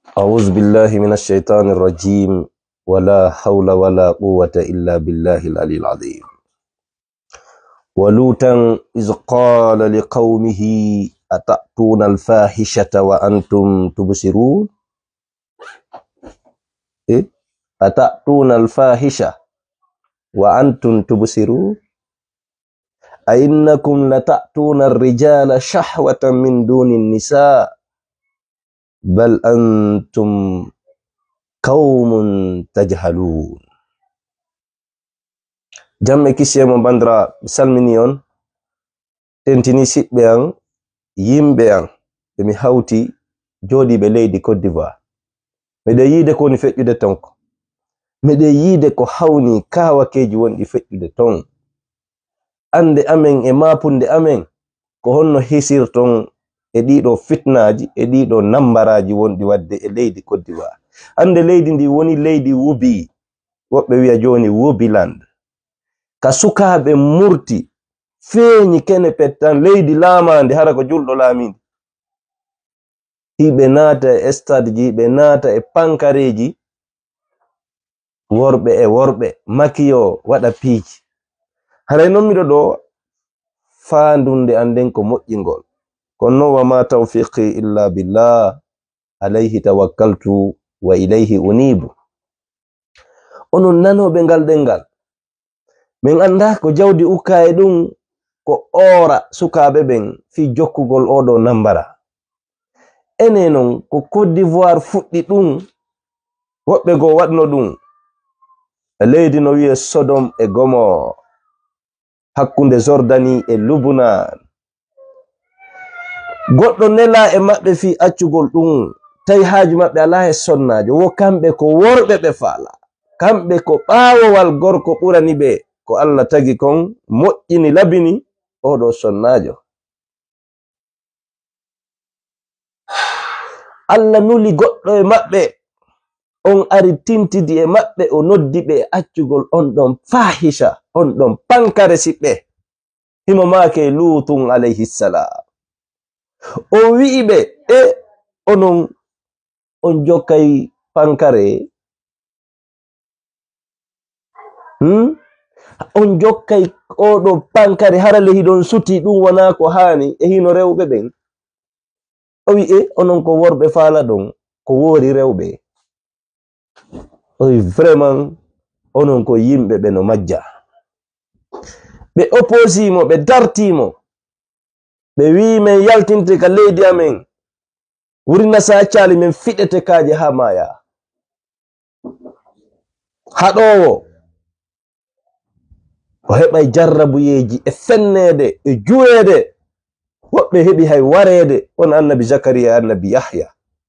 أعوذ بالله من الشيطان الرجيم ولا حول ولا قوة إلا بالله العلي العظيم. ولوطا إذ قال لقومه أتأتون الفاحشة وأنتم تبصرون. أتأتون الفاحشة وأنتم تبصرون أئنكم لتأتون الرجال شهوة من دون النساء بل أنتم قوم تجهلون. Jamme kisiyemo bandira salmini on tentini siɓɓe an yimɓe an ɓe mi hawti jooɗiɓe leydi Côte d'Ivoire. Miɗen yiide ko woni feƴƴude ton ko, miɗen yiide ko hawni kawakeji wonɗi feƴƴude ton. Ande amen e mapunde amen ko honno hisirton e ɗiɗo fitnaji e ɗiɗo nambaraji wonɗi wadde e leydi Côte d'Ivoire. Ande leydi ndi woni leydi wubi, woɓɓe wiya joni wubiland. Ka sukaɓe murti feeñi kene pettan leydi laamande hara ko julɗo laaminde. Hiɓe naata e stade ji, ɓe naata e pankareji, worɓe e worɓe makiyo waɗa piiji. Haray non miɗo ɗo faandunde anden ko moƴƴingol. Kono wa ma tawfiqi illa billah alayhi tawakkaltu wa ilayhi unibu. Onon nanoɓe ngal ɗengal, min anda ko jawdi ukka e ɗum ko ora sukaɓe ɓen fi jokkugol oɗo nambara. Ene non ko Côte d'Ivoire fuɗɗi ɗum, woɓɓe go waɗno ɗum e leydi no wiye Sodom e Gomor, hakkunde Jordani e Lubunan. Goɗɗo nela e maɓɓe fi accugol ɗum, tawi haaju maɓɓe ala e sonnajo, wo kamɓe ko worɓe ɓe faala, kamɓe ko ɓaawowal gorko ɓurani ɓe ko Allah tagi kon moƴƴini labini oɗo sonnajo. Allah nuli goɗɗo e maɓɓe, on ari tintidi e maɓɓe, o noddi ɓe e accugol on ɗon fahisha, on ɗon pankare siɓɓe. Himo maake Lutun alayhi salam. O wi'i ɓe onon on jokkay pankare, on jokkay oɗo pankare hara lehi ɗon suti ɗum wona ko hani e hino rewɓe ɓen. O wi'i onon ko worɓe faala ɗon ko woori rewɓe. O wi vraiment onon ko yimɓe ɓe no majja. Ɓe opposimo, ɓe dartimo, ɓe wi men yaltinte ka leydi amen, wurina sa accali men fiɗete kaaje ha maya. Haɗowo o heɓay jarrabuyeji e fennede e juwede, woɓɓe heɓi hay warede, on annabi Zakariya e annabi Yahya.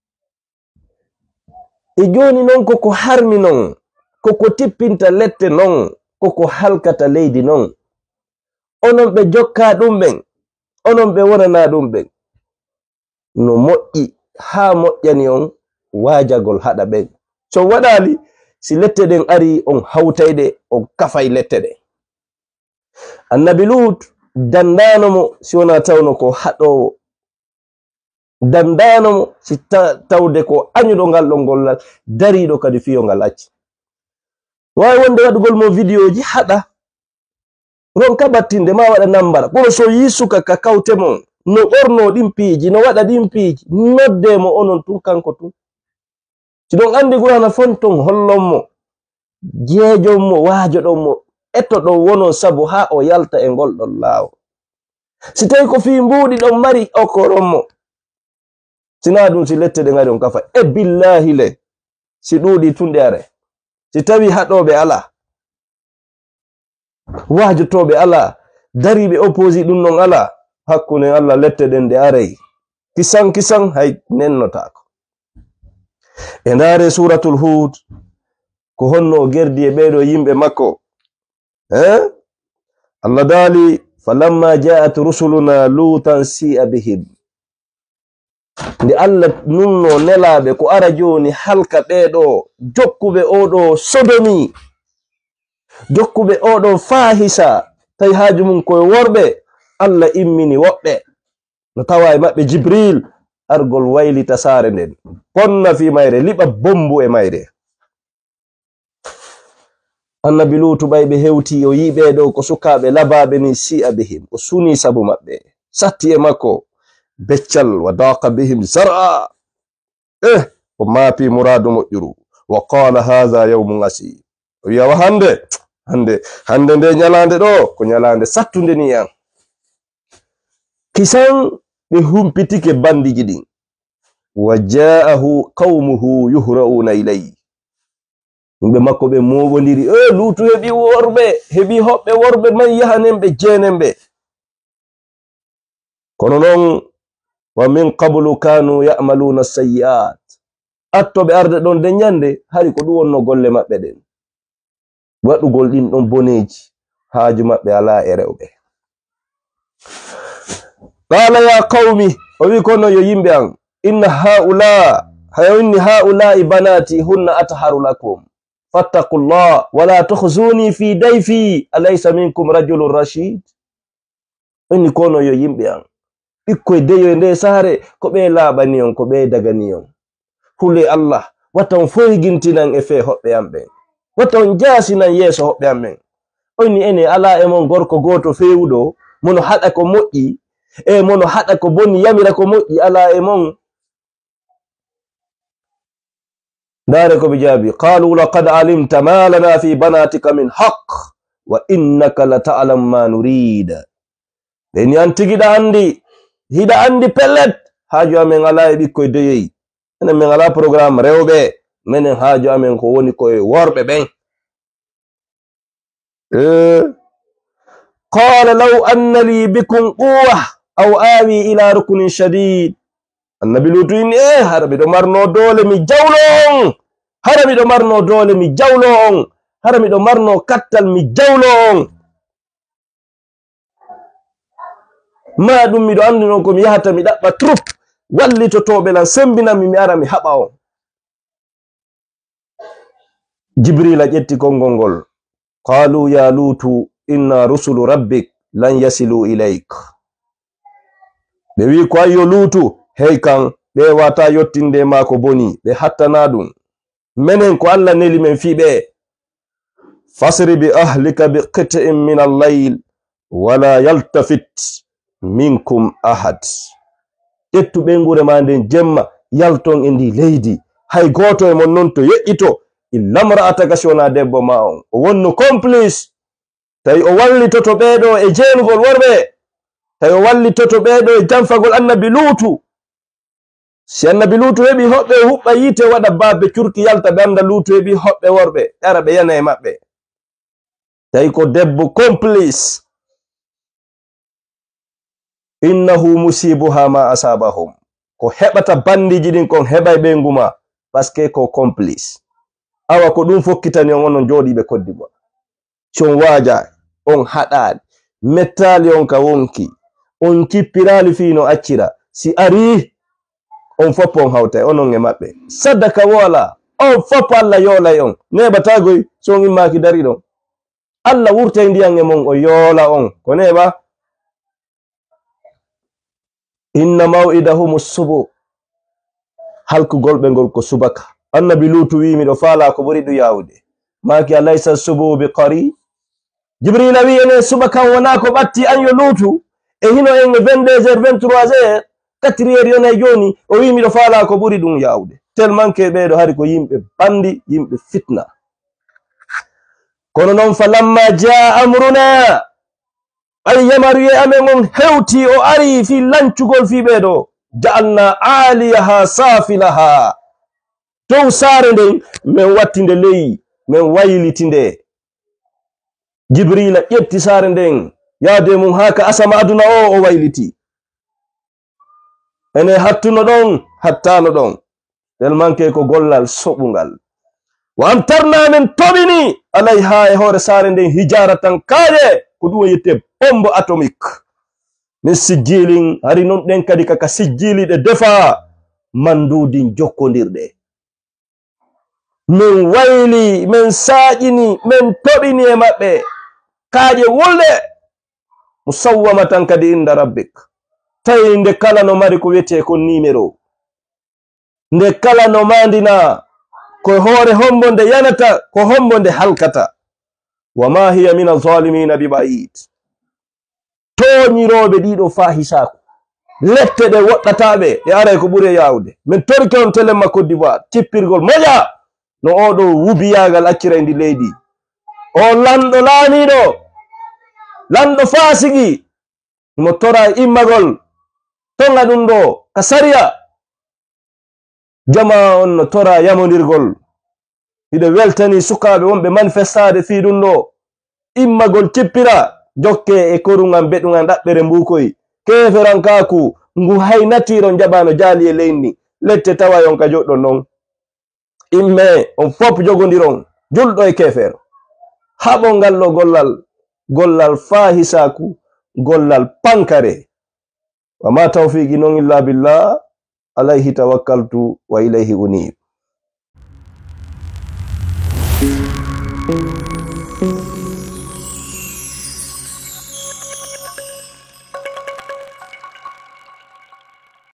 E joni non koko harmi non, koko tippinta lette non, koko halkata leydi non. Onon ɓe jokka ɗum ɓen, onon ɓe wonana ɗum ɓen. No moƴƴi ha moƴƴani on waajagol haɗa ɓen. So waɗali si lette ɗen ari on hawtayde, on kafay lette ɗen. Annabi Lut dandano mo si wona tawno ko haɗowo, dandano mo si tawde ko anyuɗo ngal ɗon gollal, dariɗo kadi fiyo ngal acci. Wawi wonde waɗugol mo vidéoji haɗa, ronka battinde ma waɗa nambara. Kono so yi suka ka kawte mon no ɓorno ɗin piiji, no waɗa ɗin piiji, nodde mo onon tun kanko tun. Si ɗon andi Qur'ana fonton hollon mo, jeejon mo, waajo ɗon mo, eto ɗon wono sabu ha o yalta e ngol ɗon laawo. Si tawi ko fi mbuuɗi ɗon mari okoron mo, sina ɗum si lette ɗe ngari on kafa. E billahi le, si ɗuuɗi tunde are, si tawi haɗoɓe ala, waajotoɓe ala, dariɓe opposi ɗum non ala, hakkunde Allah lette ɗen nde arey kisan kisan hay nennotako. E ndaare suratul Hud ko honno o gerdi e ɓeɗo yimɓe makko. Allah daali falamma ja'at rusuluna lutan si'a bihim. Nde Allah nunno nelaɓe ko ara joni halka ɓeɗo jokkuɓe oɗo sodomi, jokkuɓe oɗo fahisa, tawi haaju mum koye worɓe, Allah immini woɓɓe no tawa e maɓɓe Jibril argol waylita sare nden ponna fi mayre liɓa bombu e mayre. Annabi Lutu ɓayɓe hewti o yiɓe ɗo ko sukaɓe labaɓe ni si'a bihim o suni sabu maɓɓe satti e makko beccal wa daqa bihim zar'a o maapi muradu moƴƴuru wa qala hadha yawmun asir o wiyawa hande nde nyalande ɗo ko nyalande sattunde ni yan. Kisan ɓe humpitike bandiji ɗin wa ja'ahu qaumuhu yuhra'una ilayhi yimɓe makko ɓe moɓodiri Lutu heɓi worɓe heɓi hoɓɓe worɓe man yahanen ɓe jenen ɓe. Kono noon wa min qablu kanu ya'maluna sayyi'at attoɓe arde ɗon de nyande hari ko ɗum wonno golle maɓɓe ɗen waɗugol ɗin ɗon boneji haaju maɓɓe ala e rewɓe. Qala ya qaumi o wi kono yo yimɓe an inna haula'i banati hunna atharu lakum fattaqullah wala tukhzuni fi dayfi alaysa minkum rajulun rashid. Inni kono yo yimɓe an ɓikkoy deyo nde sare ko ɓe laaɓani on ko ɓe dagani on hule Allah watta on foygintinan e fe hoɓɓe am ɓen watta on jaasinan yeeso hoɓɓe am ɓen. Onni ene ala e mon gorko goto fewuɗo mono haɗa ko moƴƴi mono haɗa ko bonni yamira ko moƴƴi ala e mon. Dare ko ɓe jaabi qalu laqad alimta ma lana fi banatika min haqq wa innaka la ta'lam ma nurid. Ɓeni an tigiɗa andi hiɗa andi pellet haaju amen ala e ɓikkoy deyoyi enen min ala programme rewɓe minen haaju amen ko woni koye worɓe ɓen. qala law anna li bikum quwwa aw awi ila ruknin shadid. Annabi Lutu inni hara miɗo marno dole mi jawlo on hara miɗo marno dole mi jawlo on hara miɗo marno kattal mi jawlo on. Ma ɗum miɗo andi non ko mi yahata mi ɗaɓɓa troupe wallitotoɓe lan sembinami mi ara mi haɓa on. Jibrila ƴetti konngol ngol qalu ya Lutu inna rusulu rabbik lan yasilu ilayk. ɓe wi ko ayyo Lutu hey kan ɓe wata yottinde ma ko boni ɓe hattana ɗum menen ko Allah neli men fiɓe. Fasri bi ahlika bi qit'in min al-layl wala yaltafit minkum ahad. ƴettu ɓengure ma nden jemma yalton e ndi leydi hay goto e mon non to yeƴƴito illa mra'ataka sona debbo ma on o wonno complice tawi o wallitoto ɓeɗo e jeenugol worɓe tawi o wallitoto ɓeɗo e janfagol Annabi Lutu. Si Annabi Lutu heɓi hoɓɓe huɓɓa yite waɗa babbe curki yalta ɓe anda Lutu heɓi hoɓɓe worɓe ƴara ɓe yana e maɓɓe tawi ko debbo complice. Innahu musibuha ma asabahum ko heɓata bandiji ɗin kon heɓay ɓe nguma paske ko complice. Awa ko ɗum fokkitani on onon jooɗiɓe koddi ma son waaja on haɗaɗi mettali on ka wonki on kippirali fino accira si ari on foppo on hawtay onon e maɓɓe sadaka wala on foppo Allah yoolay on neɓatagoy son immaki dari ɗon Allah wurtay ndiyan e mon o yoola on ko neɓa. Inna maw'idahum as-subuh halkugol ɓe ngol ko subaka. Annabi Lutu wi miɗo faala ko ɓuri ɗum yawde maki alaysa as-subuh bi qari. Jibrila wi ene subaka wona ko ɓatti an yo Lutu e hino en 22h 23h 4h yonay joni o wi miɗo faala ko ɓuri ɗum yawde tellement que ɓeɗo hari ko yimɓe bandi yimɓe fitna. Kono noon falamma jaa amruna ay yamaruye amen on hewti o ari fi lancugol fi ɓeɗo ja'alna aliyaha safilaha dow saare nden min wattinde ley min waylitinde. Jibrila ƴetti saare nden yaade mum haka asama aduna o wayliti ene hattuno ɗon hattano ɗon tellement que ko gollal soɓungal. Wa amtarna min toɓini alayha e hoore saare nden hijaratan kaaye ko ɗum yette bombe atomique min sijjilin hari non ɗen kadi kaka sijjili ɗe defa mandudin jokkodirɗe min wayli min saƴini min toɓini e maɓɓe kaaƴe wulɗe musawwamatan kadi inda rabbik tawi nde kala no mari ko wiyete ko numéro, nde kala no mandina ko hoore hombo nde yanata ko hombo nde halkata. wa ma hiya min alzalimina bibaid. toñiroɓe ɗiɗo fahisaku lette ɗe woɗɗataɓe ɗe aray ko ɓuuri yawde. min torki on telemma Côte d'Ivoire cippirgol moƴa no oɗo wubiyagal accira ndi leydi. o lanɗo laamiɗo, lanɗo fasigi mo tora immagol tonga ɗum ɗo ka sariya. jama on no tora yamodirgol. hiɗo weltani sukaɓe wonɓe manifestade fi ɗum ɗo immagol cippira jokke e korugam beɗugam ɗaɓɓere mbukoy keferankaku ngu hay natiro jaɓano jaali e leydi. lette tawa on ka joɗɗo non imme on fop jogodiron julɗo e kefero. haɓo ngal ɗo gollal fahisaku, gollal pankare. wa ma tawfiqi non illa billah alayhi tawakkaltu wa ilayhi unib.